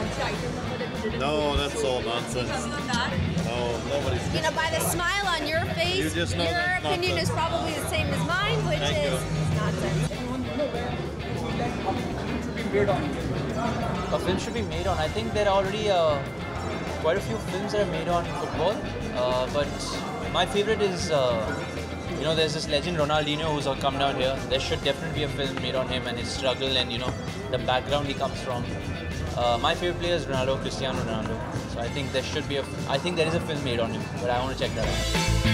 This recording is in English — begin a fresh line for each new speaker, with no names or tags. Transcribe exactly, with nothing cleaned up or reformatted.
launch the item number that you didn't
No, that's all nonsense. No, nobody's.
You know, by the smile on your face,
You just know
your
that's
opinion
nonsense.
is probably the same as mine, which
Thank
is
you.
nonsense.
A film should be made on. I think there are already uh, quite a few films that are made on football, uh, but my favorite is, uh, you know, there's this legend Rolandinho who's come down here. There should definitely be a film made on him and his struggle and, you know, the background he comes from. Uh, my favorite player is Ronaldo, Cristiano Ronaldo. So I think there should be a, I think there is a film made on him, but I want to check that out.